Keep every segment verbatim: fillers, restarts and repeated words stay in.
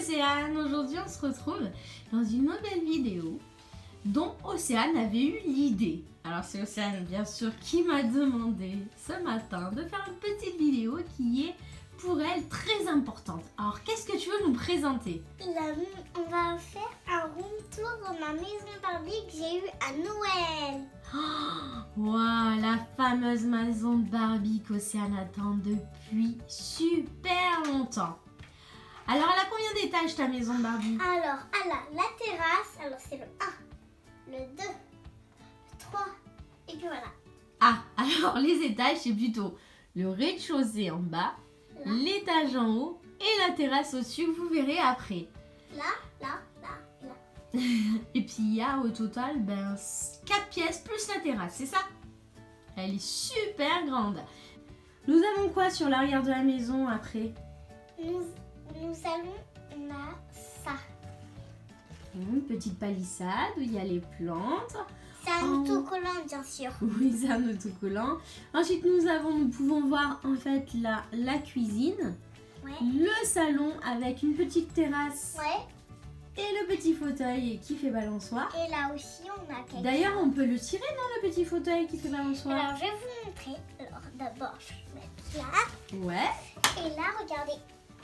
Océane. Aujourd'hui on se retrouve dans une nouvelle vidéo dont Océane avait eu l'idée. Alors c'est Océane bien sûr qui m'a demandé ce matin de faire une petite vidéo qui est pour elle très importante. Alors qu'est-ce que tu veux nous présenter? La, on va faire un room tour dans ma maison Barbie que j'ai eue à Noël. Oh, wow, la fameuse maison de Barbie qu'Océane attend depuis super longtemps. Alors elle a combien d'étages ta maison de Barbie? Alors elle a la terrasse, alors c'est le un, le deux, le trois et puis voilà. Ah, alors les étages c'est plutôt le rez-de-chaussée en bas, l'étage en haut et la terrasse au-dessus, vous verrez après. Là, là, là, là. Et puis il y a au total ben, quatre pièces plus la terrasse, c'est ça? Elle est super grande. Nous avons quoi sur l'arrière de la maison après? Nous, nous allons, on a ça. Une petite palissade où il y a les plantes. C'est un Oh. autocollant bien sûr. Oui, c'est un autocollant. Ensuite, nous avons, nous pouvons voir en fait la, la cuisine, Ouais. le salon avec une petite terrasse Ouais. et le petit fauteuil qui fait balançoire. Et là aussi on a quelque D'ailleurs, on peut le tirer dans le petit fauteuil qui fait balançoire. Alors je vais vous montrer. Alors d'abord je vais mettre là. Ouais. Et là regardez.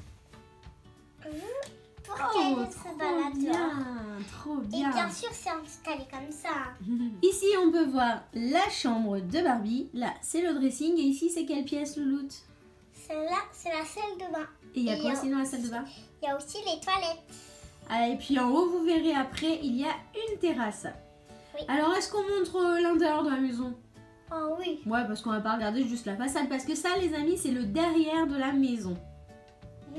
Pour Oh, qu'elle se trop balade bien, dehors. trop Et bien. bien sûr c'est installé comme ça. Ici, on peut voir la chambre de Barbie. Là, c'est le dressing. Et ici, c'est quelle pièce, Louloute? Celle-là c'est la salle de bain. Et il y a Et quoi euh, aussi dans la salle de bain? Il y a aussi les toilettes. Ah, et puis en haut, vous verrez après, il y a une terrasse. Oui. Alors, est-ce qu'on montre euh, l'intérieur de la maison? Oh oui. Ouais, parce qu'on va pas regarder juste la façade. Parce que ça, les amis, c'est le derrière de la maison. Mm.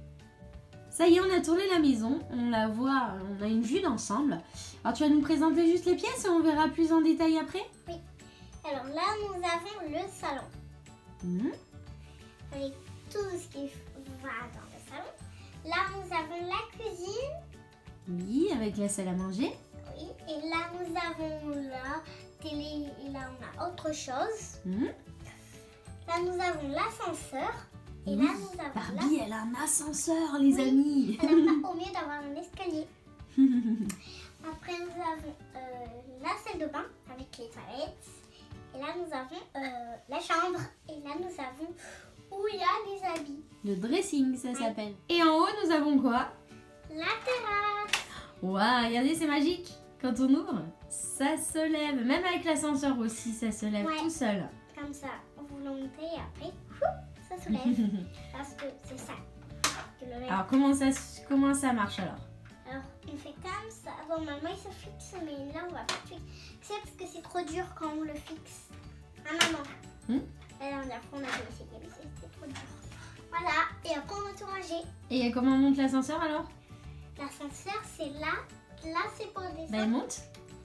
Ça y est, on a tourné la maison. On la voit, on a une vue d'ensemble. Alors, tu vas nous présenter juste les pièces et on verra plus en détail après? Oui. Alors là nous avons le salon. Mhm. Avec tout ce qui va dans le salon. Là nous avons la cuisine. Oui, avec la salle à manger. Oui. Et là nous avons la télé. Et là on a autre chose. Mhm. Là nous avons l'ascenseur. Et Oui, là nous avons Barbie, elle a un ascenseur, les Oui. amis. la... Elle n'a pas au mieux d'avoir un escalier. Après nous avons euh, la salle de bain avec les toilettes. Et là nous avons euh, la chambre. Et là nous avons où il y a les habits. Le dressing, ça Ouais. s'appelle. Et en haut, nous avons quoi? La terrasse. Waouh, regardez, c'est magique. Quand on ouvre, ça se lève. Même avec l'ascenseur aussi, ça se lève Ouais. tout seul. Comme ça, vous le montez et après, fou, ça se lève. Parce que c'est ça. que le lève. Alors, comment ça, se- comment ça marche alors? Alors, on fait comme ça. Bon, maman, il se fixe, mais là, on va pas le fixer parce que c'est trop dur quand on le fixe. Ah, maman. Hmm? La dernière fois, on a essayé, mais c'était trop dur. Voilà, et après, on va tout ranger. Et comment on monte l'ascenseur alors? L'ascenseur, c'est là. Là, c'est pour Bah, il descendre. monte.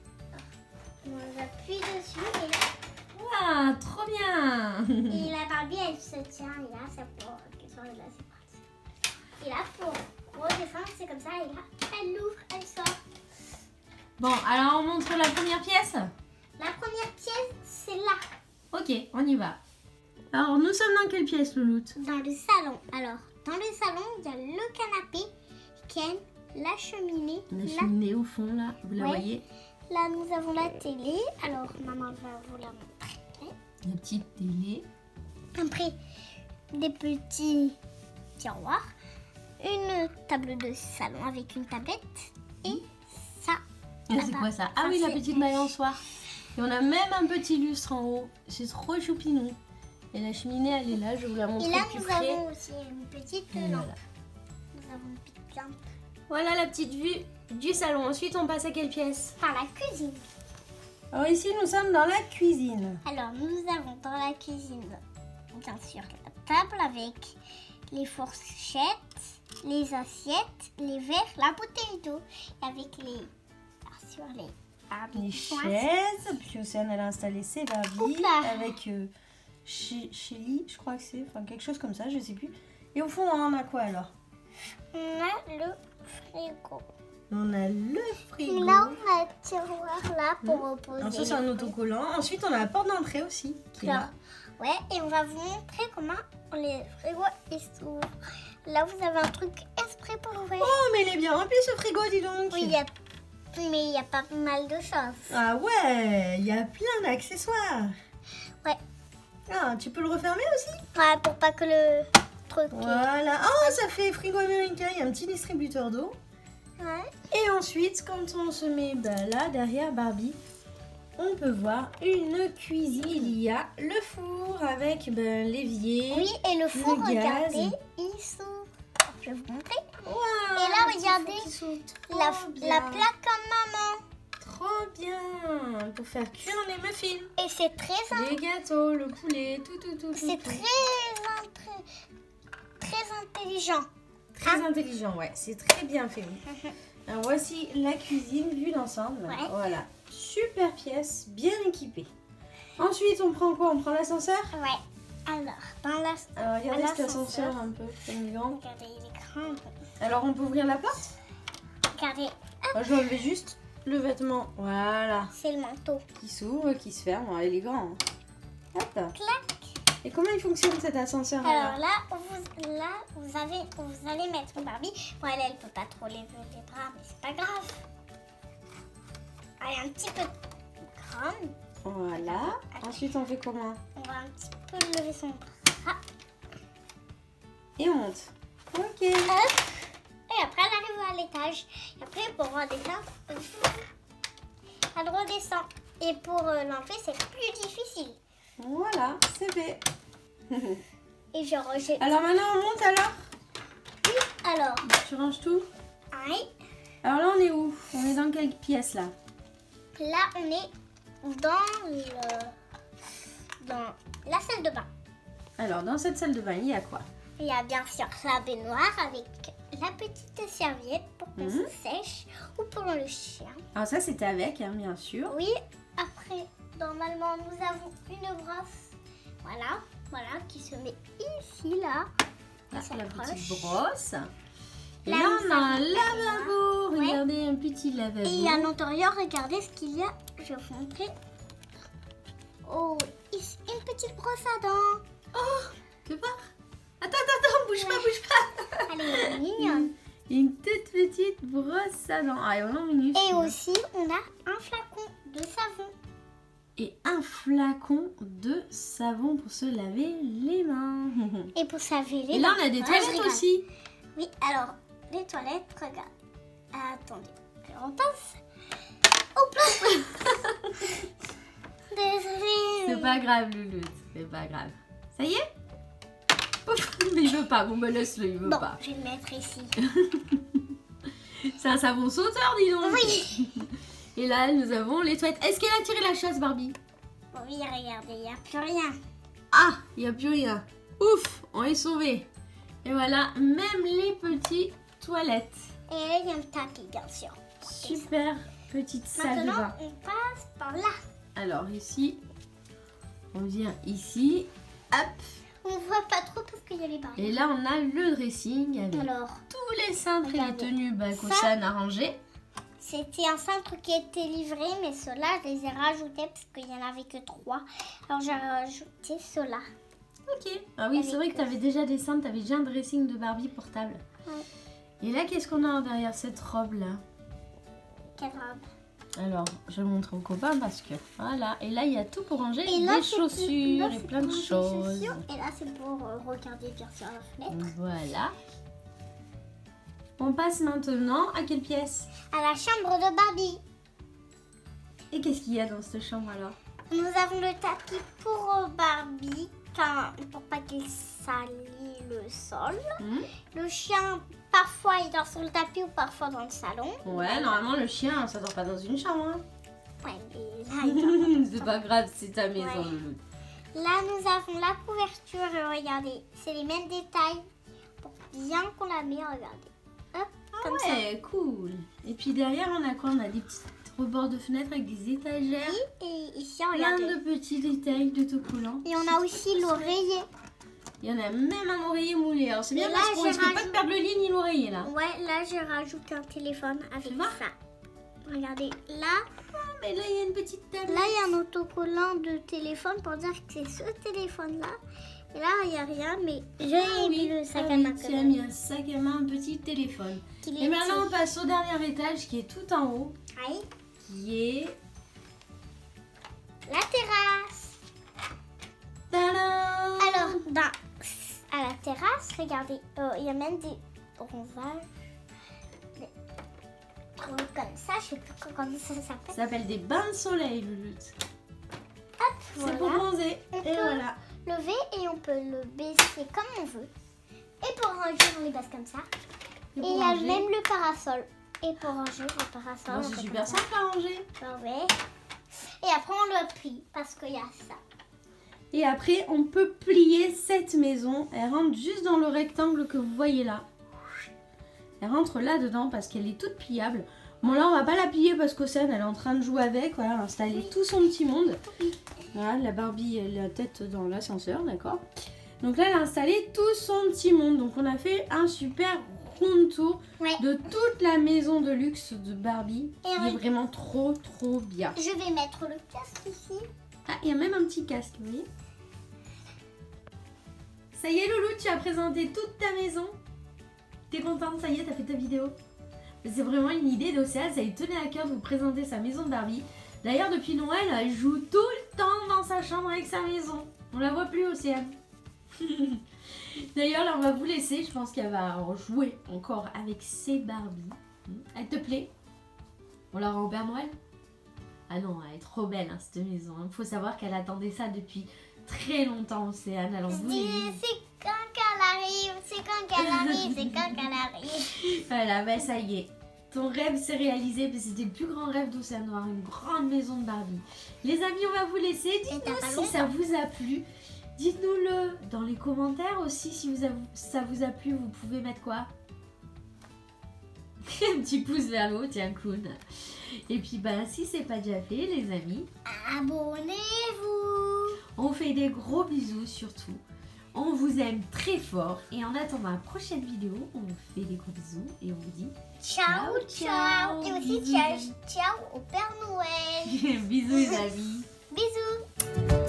On appuie dessus et Waouh, trop bien. Et la Barbie, elle se tient, et là, c'est pour qu'elle soit là, c'est parti. Et là, pour redescendre, c'est comme ça, et là, elle l'ouvre, elle sort. Bon, alors on montre la première pièce. La première pièce, c'est là, Ok, on y va. Alors, nous sommes dans quelle pièce, Louloute? dans le salon. Alors, dans le salon, il y a le canapé, Ken, la cheminée. La Là, cheminée au fond, là, vous la Ouais. voyez? là, nous avons la télé. Alors, maman va vous la montrer. La petite télé. Après, des petits tiroirs, une table de salon avec une tablette et ça. Ah, c'est Là-bas. quoi ça? Ah Ça, oui, la c'est- petite balançoire. Et on a même un petit lustre en haut. C'est trop choupinou. Et la cheminée, elle est là, je vais vous la montrer Et là, plus nous près. avons aussi une petite Et lampe. voilà. Nous avons une petite lampe Voilà la petite vue du salon. Ensuite, on passe à quelle pièce? par la cuisine. Alors ici, nous sommes dans la cuisine. Alors, nous avons dans la cuisine, bien sûr, la table avec les fourchettes, les assiettes, les verres, la bouteille d'eau, et avec les, bien sûr, les Barbies Les qui sont assises. chaises. Puis Océane, elle a installé ses Barbies. Oups là. Avec euh, Ch- Shelly, je crois que c'est. Enfin, quelque chose comme ça, je sais plus. Et au fond, on a quoi alors? On a le frigo. On a le frigo. Là, on a un tiroir là pour Mmh. reposer. Alors ça, c'est un les fruits. autocollant. Ensuite, on a la porte d'entrée aussi. Qui est là. Ouais, et on va vous montrer comment les frigos ils s'ouvrent. Là, vous avez un truc exprès prêt pour l'ouvrir. Oh, mais il est bien rempli ce frigo, dis donc. Oui, il y a... mais il y a pas mal de choses. Ah ouais, il y a plein d'accessoires. Ouais. Ah, tu peux le refermer aussi? Ouais, pour pas que le truc... Voilà. Oh, ça fait frigo américain. Il y a un petit distributeur d'eau. Ouais. Et ensuite, quand on se met bah, là, derrière Barbie, on peut voir une cuisine. Il y a le four avec ben, l'évier. Oui, et le four, le gaz. regardez, il s'ouvre. Je vais vous montrer. Wow, Et là, regardez, la, la plaque à maman. Trop bien. Pour faire cuire les muffins. Et c'est très... Les gâteaux, le poulet, tout, tout, tout. C'est tout, très, tout. très, très intelligent. Très Hein? intelligent, ouais. C'est très bien fait. Alors, voici la cuisine vue d'ensemble. Ouais. Voilà. Super pièce, bien équipée. Ensuite, on prend quoi? On prend l'ascenseur? Ouais. Alors, dans la... Alors, regardez à cet ascenseur un peu, comme il est grand. Regardez, il est grand. Alors, on peut ouvrir la porte? Regardez, Alors, je vais enlever juste le vêtement. Voilà. c'est le manteau. Qui s'ouvre, qui se ferme. Alors, il est grand. Hein. Hop. Clac. Et comment il fonctionne cet ascenseur? Alors là, vous, là vous, avez, vous allez mettre Barbie. Bon, elle, elle peut pas trop lever les bras, mais c'est pas grave. Elle est un petit peu grande. Voilà. Ensuite, on fait comment? On va un petit peu lever son bras. Et on monte. Ok. Hop. Et après, elle arrive à l'étage. Et après, pour redescendre, elle redescend. Et pour euh, l'enlever, c'est plus difficile. Voilà, c'est fait. Et je rejette. Alors maintenant, on monte alors? Oui, alors. Tu ranges tout? Oui. Alors là, on est où? On est dans quelle pièce là? Là, on est dans le dans la salle de bain. Alors, dans cette salle de bain, il y a quoi? Il y a bien sûr la baignoire avec la petite serviette pour qu'on Mhm. se sèche ou pour le chien. Alors ça, c'était avec, hein, bien sûr. Oui, après, normalement, nous avons une brosse. Voilà, voilà, qui se met ici, là. Là, Ça la accroche. petite brosse. Et Là, là, nous on a un avons la lavabo. Ouais. Regardez, un petit lavabo. Et à l'intérieur, regardez ce qu'il y a. Je vais vous montrer. Oh, ici, une petite brosse à dents. Oh, que voir? Attends, attends, attends, bouge pas, bouge pas. Elle est mignonne. Une toute petite brosse à dents. Ah, et on en minuscule. Et aussi, on a un flacon de savon. Et un flacon de savon pour se laver les mains. Et pour s'avéler. Et là, on a des Ouais, je toilettes rigole. aussi. Oui, alors, les toilettes, regarde. Attendez, on passe. Hop là. Désolée. C'est pas grave, Loulou. C'est pas grave. Ça y est? Ouf, mais il veut pas. Bon, bah laisse-le, il veut Bon, pas. je vais le mettre ici. C'est un savon sauteur, dis donc. Oui. Et là, nous avons les toilettes. Est-ce qu'elle a tiré la chasse, Barbie? Oui, regardez, il n'y a plus rien. Ah, il n'y a plus rien. Ouf, on est sauvés. Et voilà, même les petites toilettes. Et là, il y a un tapis, bien sûr. Super petite salle de Maintenant, bain. on passe par là. Alors ici, on vient ici. Hop. On voit pas trop parce qu'il y a les barrières. Et là, on a le dressing avec Alors, tous les cintres et les regardez. tenues bah, Ça- qu'Océane a rangées. c'était un cintre qui était livré, mais ceux-là, je les ai rajoutés parce qu'il n'y en avait que trois. Alors, j'ai rajouté ceux-là. Ok. Ah oui, c'est Avec vrai que tu avais déjà des cintres, tu avais déjà un dressing de Barbie portable. Ouais. Et là, qu'est-ce qu'on a derrière cette robe-là? Quelle robe. Alors, je montre aux copains parce que voilà. Et là, il y a tout pour ranger Et là, des c'est- chaussures là, et c'est plein de pour les choses. chaussures. Et là, c'est pour euh, regarder bien sûr la fenêtre. Voilà. On passe maintenant à quelle pièce? À la chambre de Barbie. Et qu'est-ce qu'il y a dans cette chambre alors? Nous avons le tapis pour euh, Barbie, car- pour pas qu'il salit le sol. Hmm. Le chien, parfois, il dort sur le tapis ou parfois dans le salon. Ouais, normalement le chien, ça dort pas dans une chambre. Hein. Ouais, mais là, il dort dans le C'est salon. pas grave, c'est ta maison, Ouais. Loulou. Là, nous avons la couverture. et Regardez, c'est les mêmes détails. Pour bien qu'on la met, regardez. Hop, comme ça. Ouais, cool. Et puis derrière, on a quoi? On a des petits rebords de fenêtres avec des étagères. Et ici, Plein regardez. de petits détails d'autocollants. Et on a aussi l'oreiller. Il y en a même un oreiller moulé. Alors c'est bien Et parce là, qu'on j'ai risque pas de rajouté- perdre le lit ni l'oreiller là. Ouais, là, j'ai rajouté un téléphone avec Tu vois? ça. Regardez, là, Ah, mais là, il y a une petite table. là, il y a un autocollant de téléphone pour dire que c'est ce téléphone-là. Et là, il n'y a rien, mais j'ai Ah mis oui, le sac ah à oui, main. tu as mis un sac à main, un petit téléphone. Et maintenant, on passe au dernier étage qui est tout en haut, Aïe. qui est... La terrasse. Tadam! Alors, dans, à la terrasse, regardez, euh, il y a même des bronzages. Des trucs comme ça, je sais plus comment ça s'appelle. Ça s'appelle des bains de soleil, Louloute. Hop, C'est voilà. pour bronzer. On Et peut voilà. lever et on peut le baisser comme on veut. Et pour ranger, on les baisse comme ça. Et Et pour il y a ranger. même le parasol. Et pour ranger, le parasol. Oh, on c'est fait super comme ça. simple à ranger. Ah ouais. Et après, on le plie parce qu'il y a ça. Et après, on peut plier cette maison. Elle rentre juste dans le rectangle que vous voyez là. Elle rentre là-dedans parce qu'elle est toute pliable. Bon, là, on va pas la plier parce qu'Océane, elle est en train de jouer avec. Voilà, installer Oui. tout son petit monde. Oui. Voilà, la Barbie, elle a la tête dans l'ascenseur, d'accord. Donc là, elle a installé tout son petit monde. Donc, on a fait un super rond tour Ouais. de toute la maison de luxe de Barbie. Et Qui est oui. vraiment trop, trop bien. Je vais mettre le casque ici. Ah, il y a même un petit casque, vous voyez. Ça y est, Loulou, tu as présenté toute ta maison. T'es contente, ça y est, t'as fait ta vidéo. C'est vraiment une idée d'Océane, ça lui tenait à cœur de vous présenter sa maison de Barbie. D'ailleurs, depuis Noël, elle joue tout le temps dans sa chambre avec sa maison. On la voit plus, Océane. D'ailleurs, là, on va vous laisser. Je pense qu'elle va en jouer encore avec ses Barbies. Elle te plaît? On la rend au Père Noël? Ah non, elle est trop belle, hein, cette maison. Il faut savoir qu'elle attendait ça depuis très longtemps, Océane. Elle en Je voulait. dis, c'est quand qu'elle arrive, c'est quand qu'elle arrive, c'est quand qu'elle arrive. Voilà, ben ça y est. Ton rêve s'est réalisé, parce que c'était le plus grand rêve d'Océane, d'avoir une grande maison de Barbie. Les amis, on va vous laisser. t'as Dites-nous pas si longtemps. ça vous a plu. Dites-nous-le dans les commentaires aussi. Si vous a- ça vous a plu, vous pouvez mettre quoi? Un petit pouce vers le haut, tiens, clown. Et puis, ben, si c'est pas déjà fait, les amis, Abonnez-vous. on fait des gros bisous surtout. On vous aime très fort. Et en attendant la prochaine vidéo, on vous fait des gros bisous et on vous dit Ciao, ciao. ciao. Et aussi, Bisous, ciao, les amis. ciao au Père Noël. bisous les amis. Bisous.